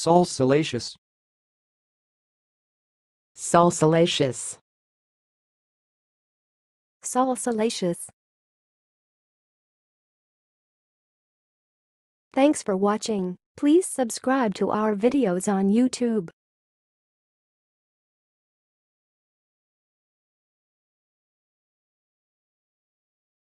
salsolaceous, salsolaceous, salsolaceous. Thanks for watching. Please subscribe to our videos on YouTube.